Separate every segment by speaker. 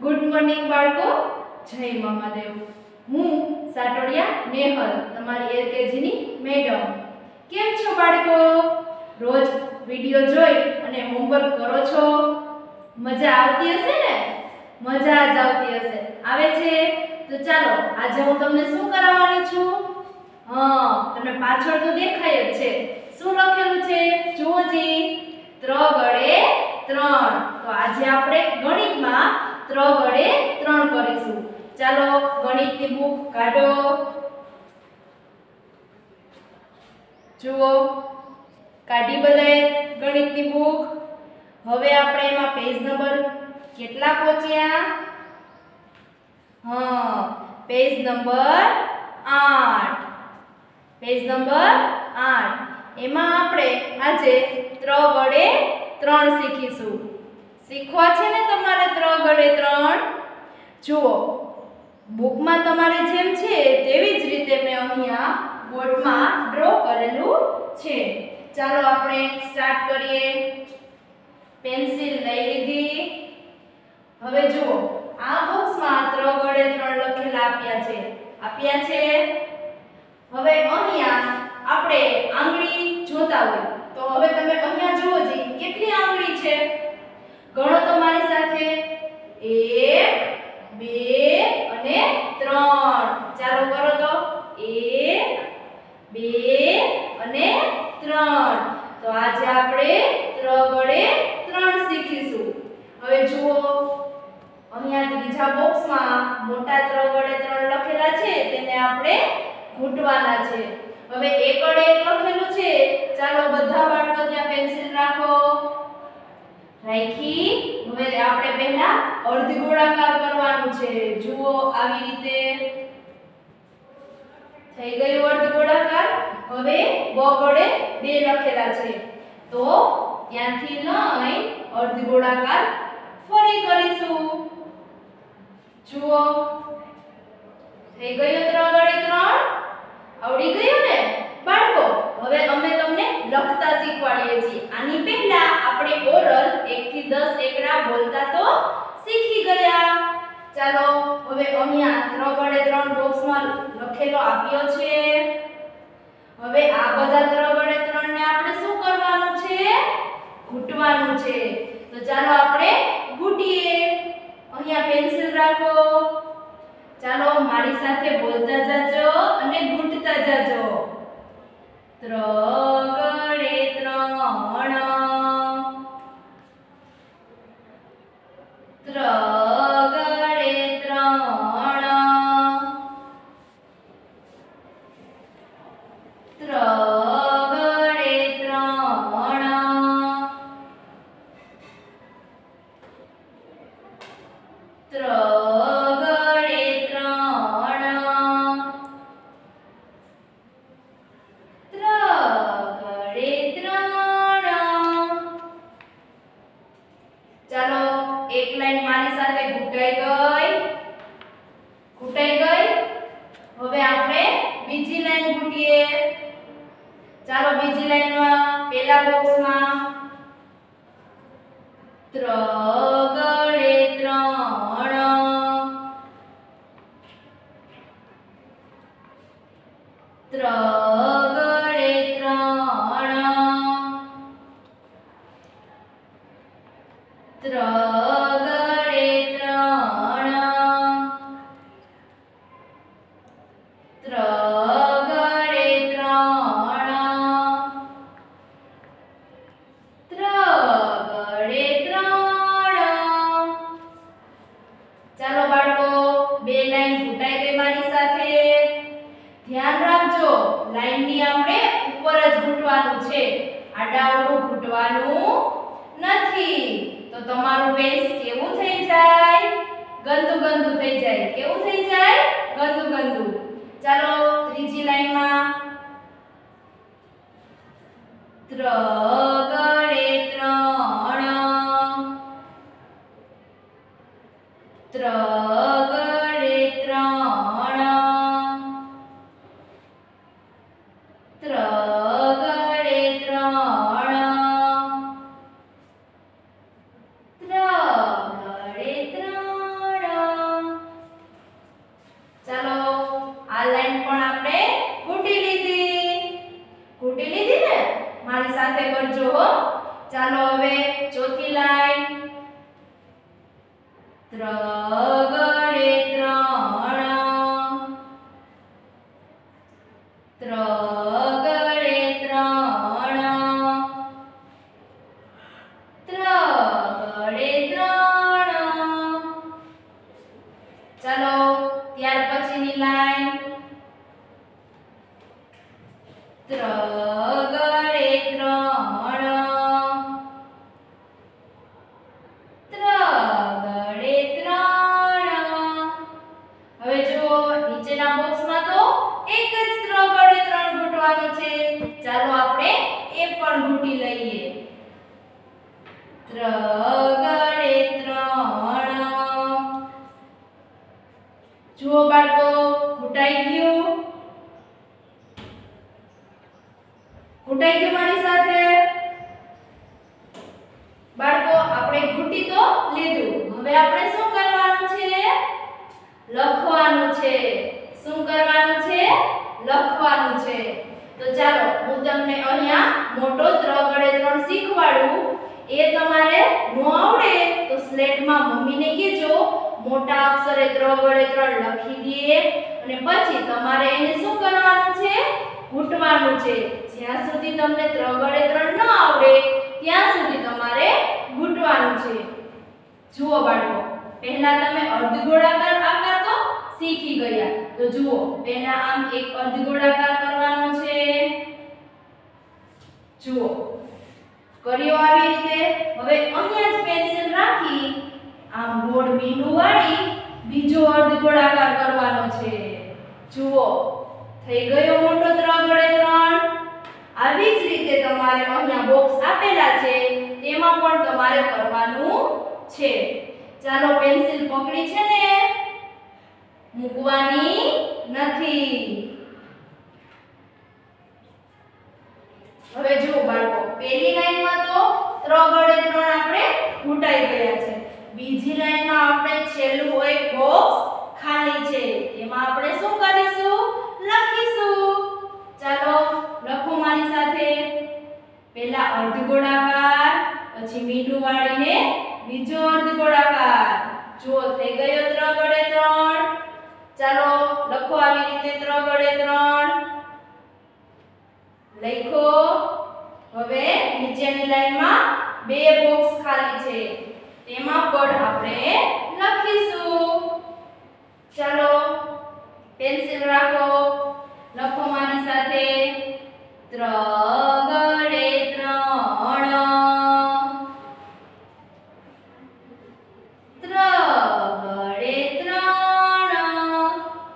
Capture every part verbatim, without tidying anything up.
Speaker 1: Good morning બાળકો, જય મહાદેવ। હું સાટોડિયા નેહલ, તમારી એલકેજી ની મેડમ। કેમ છો બાળકો? રોજ વિડિયો જોઈ અને હોમવર્ક કરો છો? મજા આવતી હશે ને? મજા જ આવતી હશે। આવે છે તો ચાલો આજે હું તમને શું કરાવવાની છું? હા, તમને પાછળ તો દેખાય જ છે। શું લખેલું છે જુઓ જી, ત્ર ગળે ત્રણ। તો આજે આપણે ગણિતમાં ત્ર ગળે ત્રણ કરીશું। ચાલો ગણિતની બુક કાઢો। જુઓ, કાઢી બધાએ ગણિતની બુક। હવે આપણે એમાં પેજ નંબર કેટલા પહોંચ્યા? હા, પેજ નંબર આઠ। પેજ નંબર આઠ। એમાં આપણે આજે ત્ર ગળે ત્રણ શીખીશું। શીખવા છે ને તમારે ત્ર ગળે ત્રણ? જુઓ, બુકમાં તમારે જેમ છે તેવી જ રીતે મેં અહીંયા બોર્ડમાં ડ્રો કરેલું છે। ચાલો આપણે સ્ટાર્ટ કરીએ। પેન્સિલ લઈ લીધી। હવે જુઓ, આ બોક્સમાં ત્ર ગળે ત્રણ લખેલા આપ્યા છે આપ્યા છે હવે અહીંયા આપણે આંગળી જોતા હોય તો હવે તમે અહીંયા જુઓ જી, કેટલી આંગળી છે? ગણો તમારી સાથે। એક, બે અને ત્રણ। ચાલો કરો તો। એક, બે અને ત્રણ। તો આજે આપણે ત્ર ગળે ત્રણ શીખીશું। હવે જુઓ, અહીંયા ત્રીજા બોક્સમાં મોટા ત્ર ગળે ત્રણ લખેલા છે તેને આપણે ઘૂંટવાના છે। હવે એક ગળે એક લખેલું છે, ચાલો બધા બાળકો ત્યાં પેન્સિલ રાખો। રાખી હવે આપણે પહેલા અર્ધ ગોળાકાર કરવાનું છે। જુઓ, આવી રીતે થઈ ગયું અર્ધ ગોળાકાર। હવે બ ગળે બે લખેલા છે તો ત્યાંથી લઈ અર્ધ ગોળાકાર ફરી કરીશું। જુઓ, થઈ ગયું ત્ર ગળે ત્રણ। આવડી ગયું ને બાળકો? હવે અમે તમને લખતા શીખવાડીએ છીએ। આની પહેલા આપણે ઓરલ એક થી દસ એકડા બોલતા તો શીખી ગયા। ચાલો હવે અહીંયા ત્ર ગળે ત્રણ બોક્સમાં લખેલો આપ્યો છે। હવે આ બધા ત્ર ગળે ત્રણ ને આપણે શું કરવાનું છે? ઘૂંટવાનું છે। તો ચાલો આપણે ઘૂંટીએ। અહીંયા પેન્સિલ રાખો। ચાલો મારી સાથે બોલતા જાજો અને ઘૂંટતા જાજો। ત્ર ગળે ત્રણ, ત્ર ગળે ત્રણ, ત્ર ગળે ત્રણ, ત્ર ગળે ત્રણ, ત્ર ગળે ત્રણ। ચાલો એક લાઈન મારી સાથે ઘૂંટાઈ ગઈ, ઘૂંટાઈ ગઈ। હવે આપણે બીજી લાઈન ઘૂંટીએ। ચાલો બીજી લાઈનમાં પહેલા બોક્સમાં ત્ર ગળે ત્રણ, ત્ર ગળે ત્રણ, ત્ર ગળે ત્રણ, ત્ર ગળે ત્રણ, ત્ર ગળે ત્રણ। ચાલો બાળકો, બે લાઈન ઘૂંટાઈ ગઈ મારી સાથે। ધ્યાન રાખજો, લાઈનની આપણે ઉપર જ ઘૂંટવાનું છે, આડાઅવળું ઘૂંટવાનું નથી। તો તમારું પેજ કેવું થઈ જાય? ગંદુ ગંદુ થઈ જાય। કેવું થઈ જાય? ગંદુ ગંદુ। ચાલો ત્રીજી લાઈનમાં ત્ર ગળે ત્રણ, ત્ર ગળે ત્રણ, ત્ર ગળે ત્રણ, ત્ર ગળે ત્રણ। લાઈન ત્ર ગળે ત્રણ ત્ર ગળે ત્રણ. હવે જો નીચેના બોક્સમાં તો એક જ ત્ર ગળે ત્રણ ઘૂંટવાનું છે. ચાલો આપણે એ પણ ઘૂંટી લઈએ. ત્ર ગળે ત્રણ. જુઓ બાળકો, ઘૂંટાઈ ગયું. ઘૂંટાઈ ગયું મારી સાથે. બાળકો, આપણે ઘૂંટી તો લીધું. હવે આપણે શું કરવાનું છે? લખવાનું છે. શું કરવાનું છે? લખવાનું છે. તો ચાલો હું તમને અહીંયા મોટો ત્ર ગળે ત્રણ શીખવાડું. એ તમારે નો આવડે તો સ્લેટમાં મમ્મીને કહેજો મોટા અક્ષરે ત્ર ગળે ત્રણ લખી દે અને પછી તમારે એને શું કરવાનું છે? ઘૂંટવાનું છે. જ્યાં સુધી તમને ત્ર ગળે ત્રણ ન આવડે ત્યાં સુધી તમારે ઘૂંટવાનું છે. જુઓ બાળકો, પહેલા તમે અર્ધગોળાકાર આકાર તો શીખી ગયા. તો જુઓ, પહેલા આમ એક અર્ધગોળાકાર કરવાનો છે. જુઓ, કર્યો આવી રીતે. હવે અહીંયા જ પેન્સિલ રાખી આમ ગોળ બિંદુ વાળી બીજો અર્ધગોળાકાર કરવાનો છે. જુઓ, થઈ ગયો મોટો ત્ર ગળે ત્રણ. આવી જ રીતે તમારે અહીંયા બોક્સ આપેલા છે તેમાં પણ તમારે કરવાનું છે. ચાલો, પેન્સિલ પકડી છે ને, મૂકવાની નથી. હવે જુઓ બાળકો, પહેલી લાઈનમાં તો ત્ર ગળે ત્રણ આપણે ઘૂંટાઈ ગયા છે. બીજી લાઈનમાં આપણે છેલ્લું એક બોક્સ ખાલી છે. એમાં આપણે શું કરીશું? લખીશું. ચાલો લખો મારી સાથે. પહેલા અર્ધગોળાકાર, પછી મીંડું વાળીને બીજો અર્ધગોળાકાર. જુઓ, થઈ ગયો ત્ર ગળે ત્રણ. ચાલો લખો આવી રીતે ત્ર ગળે ત્રણ. લખો. હવે નીચેની લાઈનમાં બે બોક્સ ખાલી છે. તેમાં પણ આપણે લખીશું. ચાલો પેન્સિલ રાખો. લખો મારી સાથે. ત્ર ગળે ત્રણ. ત્ર ગળે ત્રણ.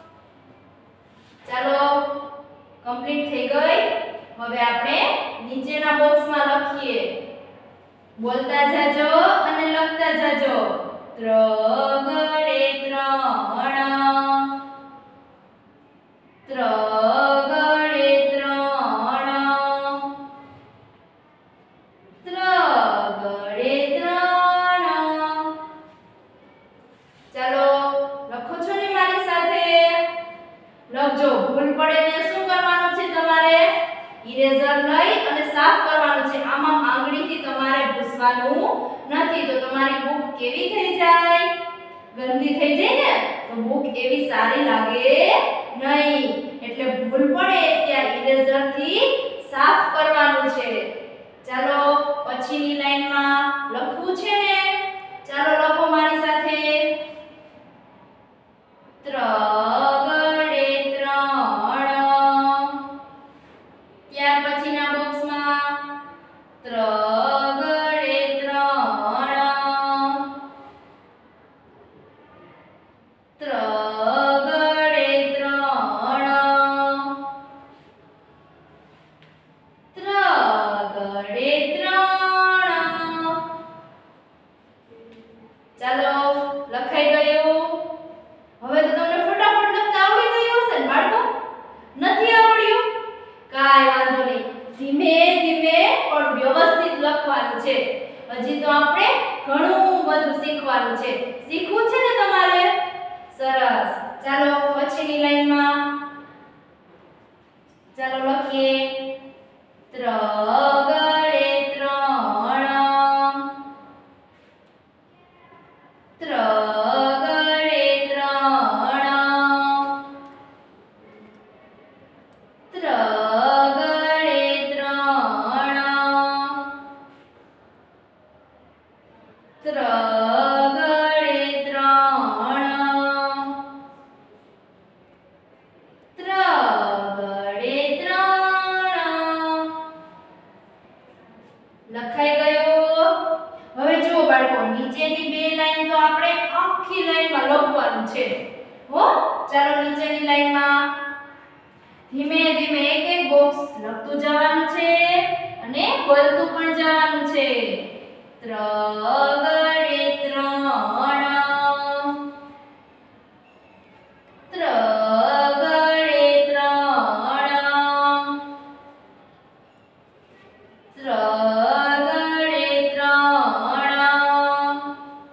Speaker 1: ચાલો કમ્પ્લીટ થઈ ગઈ. હવે આપણે નીચેના બોક્સમાં લખીએ. બોલતા જાજો અને લખતા જાજો. ત્ર ગળે ત્રણ. ત્ર ગળે ત્રણ. ત્ર ગળે ત્રણ. ચાલો લખો છો ને મારી સાથે? લખજો. ભૂલ પડે ને શું કરવાનું છે તમારે? ઇરેઝર લઈ અને સાફ કરવાનું છે. આમાં આંગળીથી તમારે ભૂસવાનું નથી તો તમારી બુક કેવી થઈ જાય? ગંદી થઈ જાય ને તો બુક એવી સારી લાગે નહીં. એટલે ભૂલ પડે ત્યાં ઇરેઝરથી સાફ કરવાનું છે. ચાલો પછીની લાઈનમાં લખવું છે ને? ચાલો લખો મારી સાથે. ત્ર ગળે ત્રણ. ત્યાર પછીના બોક્સમાં ત્ર ગળે ત્રણ. ત્ર ગળે ત્રણ. ત્ર ગળે ત્રણ. લાઈનમાં ધીમે ધીમે એક એક બોક્સ લખતું જવાનું છે અને બોલતું પણ જવાનું છે. ત્રગડે ત્રણ, ત્રગડે ત્રણ, ત્રગડે ત્રણ,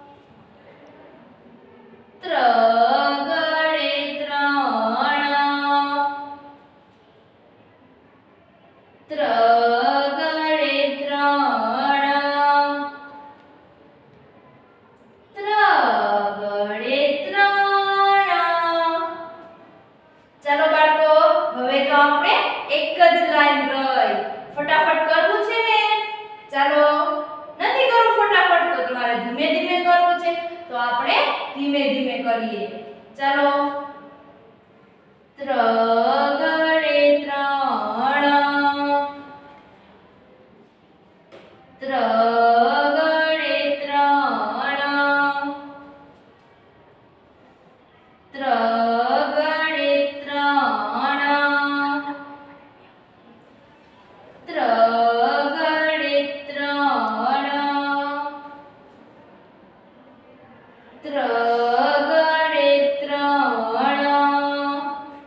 Speaker 1: ત્રગડે ત્રણ, ત્રગડે ત્રણ, ત્રગડે ત્રણ. ચાલો બાળકો, હવે તો આપણે એક જ લાઈન રહી. ફટાફટ કરવું છે ને? ચાલો, નથી કરવું ફટાફટ તો તમારે ધીમે ધીમે કરવું છે, તો આપણે ધીમે ધીમે કરીએ. ચાલો, ત્રગડે ત્રણ, ત્રગડે ત્રણ, ત્રગડે ત્રણ, ત્રગડે ત્રણ, ત્રગડે ત્રણ,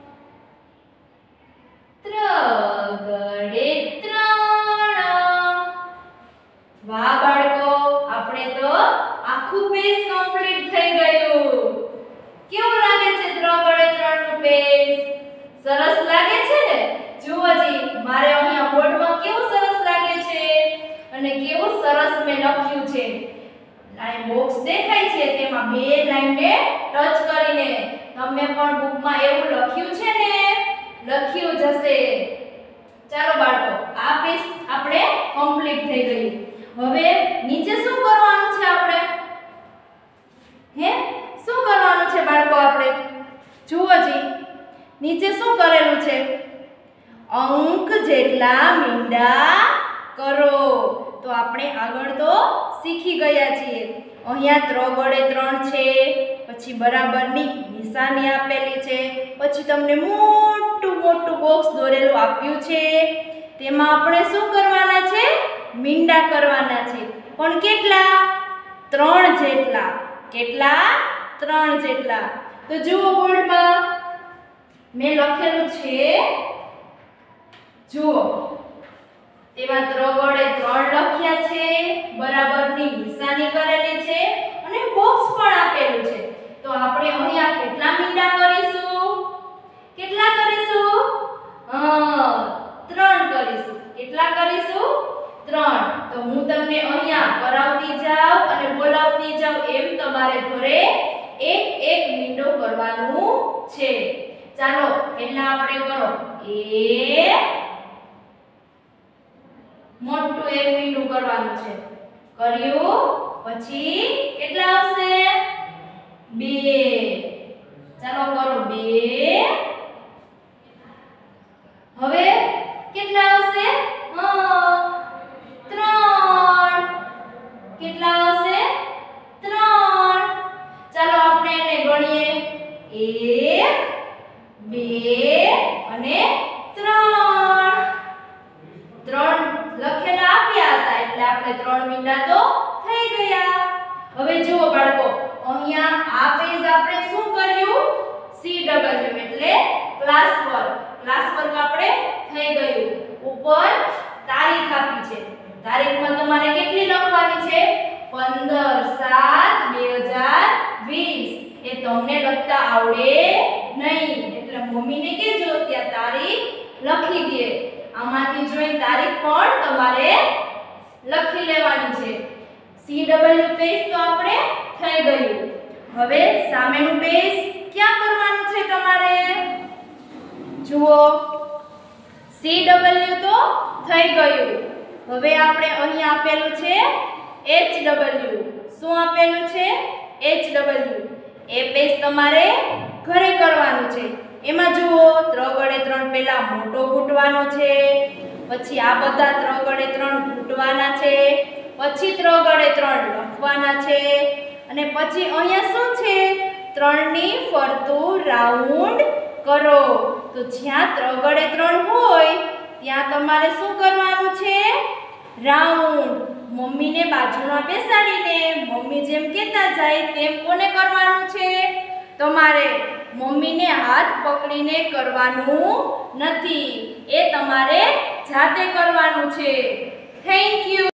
Speaker 1: ત્રગડે ત્રણ. વાહ બાળકો, આપણે તો આખું પેજ કમ્પ્લીટ થઈ ગયું. કેવું લાગે છે ત્રગડે ત્રણ નું પેજ? સરસ લાગે છે ને? જુઓ જી, મારે અહીંયા બોર્ડમાં કેવું સરસ લાગે છે અને કેવું સરસ મેં લખ્યું છે. લાઈન બોક્સ દેખાય છે, તેમાં બે લાઈનને ટચ કરીને તમે પણ બુકમાં એવું લખ્યું છે ને? લખ્યું જ હશે. ચાલો બાળકો, આ પેજ આપણે કમ્પ્લીટ થઈ ગયું. હવે નીચે શું કરવાનું છે આપણે? હે, શું કરવાનું છે બાળકો આપણે? જુઓ જી, નીચે શું કરેલું છે? અંક જેટલા મીંડા કરો. તો આપણે આગળ તો શીખી ગયા છીએ. અહીંયા ત્રગડે ત્રણ છે, પછી બરાબરની નિશાની આપેલી છે, પછી તમને મોટું મોટું બોક્સ દોરેલું આપ્યું છે. તેમાં આપણે શું કરવાના છે? મીંડા કરવાના છે. પણ કેટલા? ત્રણ જેટલા. કેટલા? ત્રણ જેટલા. તો જુઓ બોર્ડમાં મેં લખેલું છે. જુઓ, તેમાં ત્રગડે ત્રણ લખ્યા છે, બરાબરની નિશાની કરેલી છે અને બોક્સ પણ આપેલું છે. તો આપણે અહીંયા કેટલા મીંડા કરીશું? કેટલા કરીશું? હા, ત્રણ કરીશું. કેટલા કરીશું? ત્રણ. તો હું તમને અહીંયા કરાવતી જાઉં અને બોલાવતી જાઉં એમ તમારે ઘરે એક એક મીંડો કરવાનું છે. ચાલો, પહેલા આપણે કરો એક, મોટું એક મીંડું કરવાનું છે. કર્યું, પછી કેટલા આવશે? બે. ચાલો કરો બે. હવે કેટલા આવશે? હા, ત્રણ. કેટલા આવશે? ત્રણ. ચાલો આપણે એને ગણીએ. એક, બે અને ત્રણ. ત્રણ લખેલા આપ્યા હતા એટલે આપણે ત્રણ મીંડા તો થઈ ગયા. હવે જુઓ બાળકો, અહીંયા આ પેજ આપણે શું કર્યું? સી ડબલ્યુ એટલે ક્લાસ વર્ક. ક્લાસ વર્ક આપણે થઈ ગયું. ઉપર તારીખ આપી છે. તારીખમાં તમારે કેટલી લખવાની છે? પંદર સાત બે હજાર વીસ. એ તમને લખતા આવડે નહીં એટલે મમ્મીને કહેજો ત્યાં તારીખ લખી દે. આમાંથી જોઈને તારીખ પણ તમારે લખી લેવાની છે. સી ડબલ્યુ પેજ તો આપણે થઈ ગયું. હવે સામેનું પેજ ક્યાં કરવાનું છે તમારે? જુઓ, સી ડબલ્યુ તો થઈ ગયું. હવે આપણે અહીં આપેલું છે એચ ડબલ્યુ. શું આપેલું છે? H W. એ પેજ તમારે ઘરે કરવાનું છે. એમાં જુઓ, ત્રગડે ત્રણ પહેલા મોટો ઘૂંટવાનો છે, પછી આ બધા ત્રગડે ત્રણ ઘૂંટવાના છે, પછી ત્રગડે ત્રણ લખવાના છે અને પછી અહીંયા શું છે? ત્રણ ની ફરતું રાઉન્ડ કરો. તો જ્યાં ત્રગડે ત્રણ હોય ત્યાં તમારે શું કરવાનું છે? રાઉન્ડ. મમ્મીને બાજુમાં બેસાડીને મમ્મી જેમ કહેતા જાય તેમ કોને કરવાનું છે? તમારે. મમ્મીને હાથ પકડીને કરવાનું નથી, એ તમારે જાતે કરવાનું છે. Thank you.